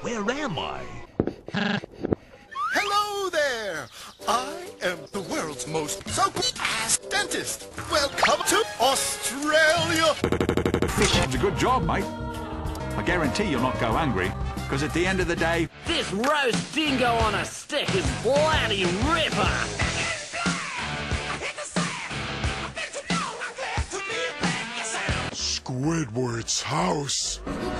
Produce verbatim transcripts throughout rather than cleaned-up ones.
Where am I? Hello there! I am the world's most so-ass dentist. Welcome to Australia! Fishing's a good job, mate. I guarantee you'll not go hungry, because at the end of the day... This roast dingo on a stick is bloody ripper! Squidward's house.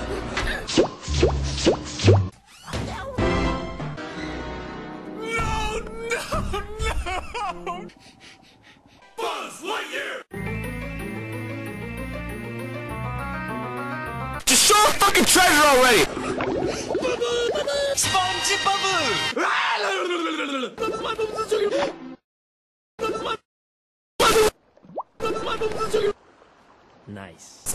No, no, no! Buzz Lightyear! Just show a fucking treasure already! Spongy Bubble! Nice.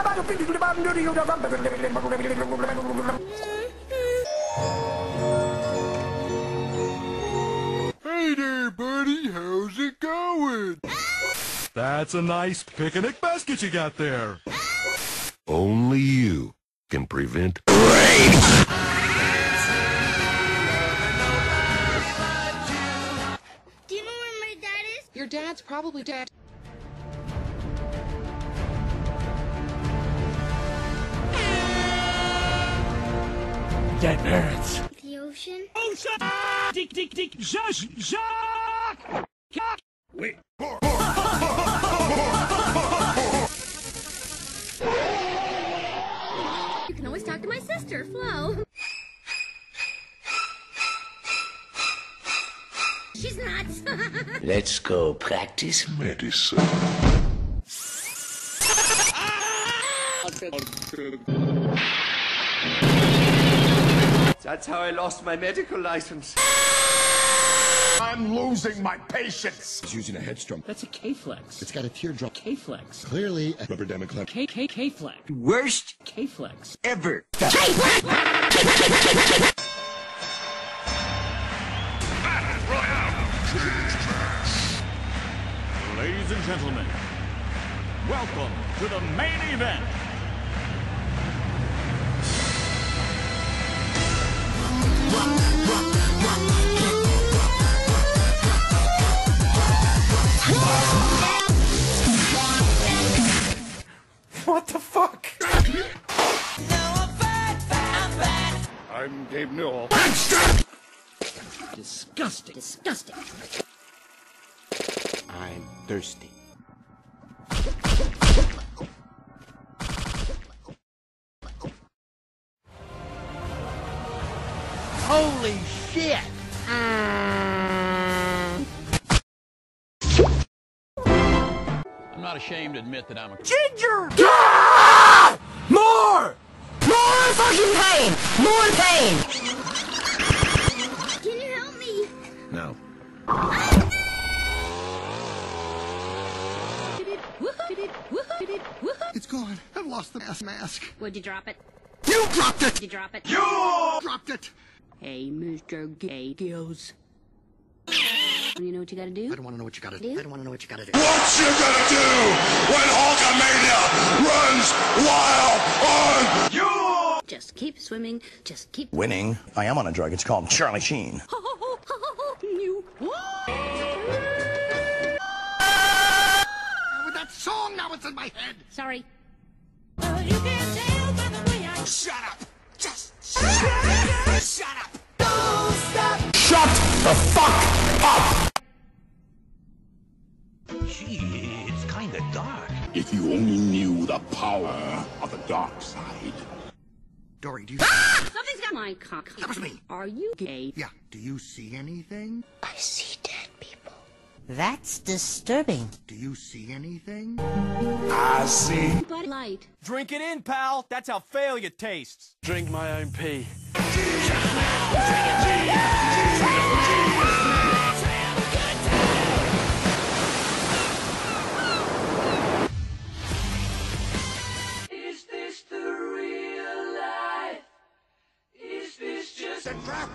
Hey there, buddy. How's it going? That's a nice picnic basket you got there. Only you can prevent rain! Do you know where my dad is? Your dad's probably dead. Dead parents. The ocean? Ocean! Dick, dick, dick, Josh, Jacques! Wait. You can always talk to my sister, Flo. She's nuts. Let's go practice medicine. That's how I lost my medical license. I'm losing my patience. He's using a headstrom. That's a K-flex. It's got a teardrop. K-flex. Clearly a rubber damage. K K K-flex. Worst K-flex. ever. Ladies and gentlemen, welcome to the main event. What the fuck? I'm Gabe Newell. Disgusting. Disgusting. I'm thirsty. Holy shit! I'm not ashamed to admit that I'm a Ginger! Ah! More! More fucking pain! More pain! Can you help me? No. It's gone. I've lost the ass mask. Would you drop it? You dropped it! Did you drop it? You dropped it! Hey, Mister Gay Gills. You know what you gotta do? I don't want to know what you gotta do. I don't want to know what you gotta do. What you gonna do when Hulkamania runs wild on you? Just keep swimming. Just keep... Winning. I am on a drug. It's called Charlie Sheen. You... With that song, now it's in my head. Sorry. Shut up! Just shut up! Shut up! Don't stop! Shut the fuck up! Gee, it's kinda dark. If you only knew the power of the dark side. Dory, do you... Something's got my cock. That was me. Are you gay? Yeah. Do you see anything? I see dead people. That's disturbing. Do you see anything? I see. Bud Light. Drink it in, pal. That's how failure tastes. Drink my own pee. Is this the real life? Is this just a trap?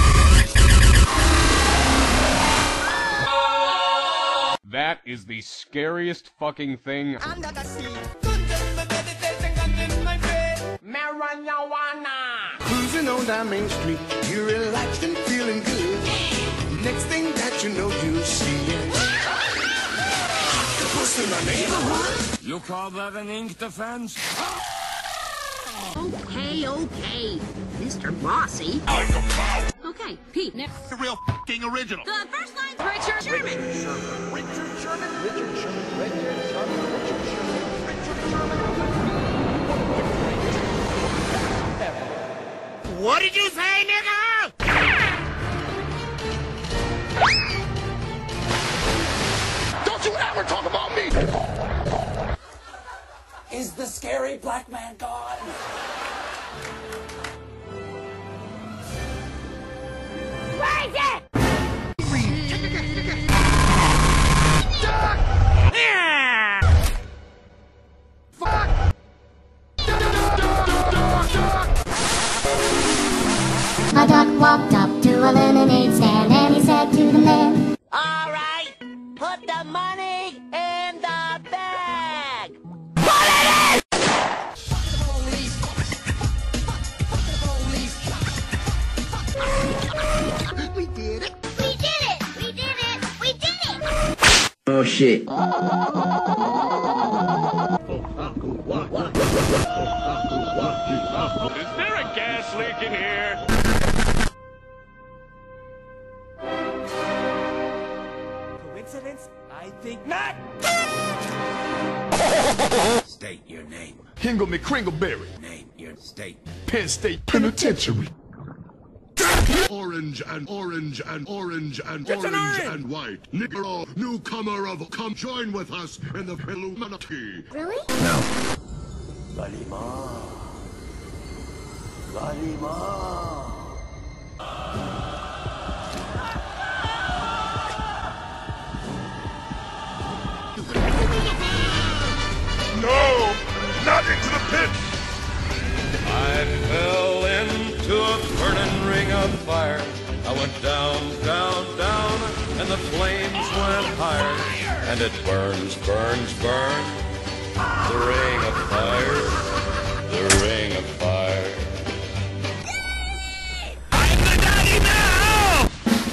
That is the scariest fucking thing. Under the sea. Marijuana. Cruising on down Main Street, you're relaxed and feeling good. Next thing that you know, you see it. Octopus in the neighborhood. You call that an ink defense? Okay, okay. Mister Bossy. Okay, Pete, next. The real f***ing original. The first line's Richard Sherman. Richard Sherman. Richard Sherman. Richard Sherman. Richard Sherman. Richard Sherman. Richard Sherman. What did you say, nigga? Don't you ever talk about me! Is the scary black man gone? Where is it? A duck walked up to a lemonade stand and he said to the man, All right, put the money in the bag. We did it. We did it! We did it! We did it! Oh shit. Is there a gas leak in here? Coincidence? I think not. State your name. Hingle McCringleberry. Name your state. Penn State Penitentiary. Orange and orange and orange and It's an orange orange. and white. Negro, newcomer of, come join with us in the Illuminati. Really? No. Galima. Galima. No! Not into the pit! I fell into a burning ring of fire. I went down, down, down, and the flames went higher. And it burns, burns, burns. The ring of fire, the ring of fire. I'm the daddy now!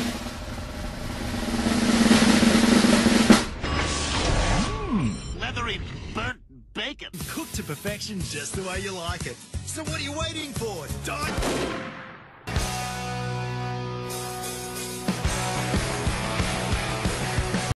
Mmm, leathery burnt bacon. Cooked to perfection just the way you like it. So what are you waiting for? Die!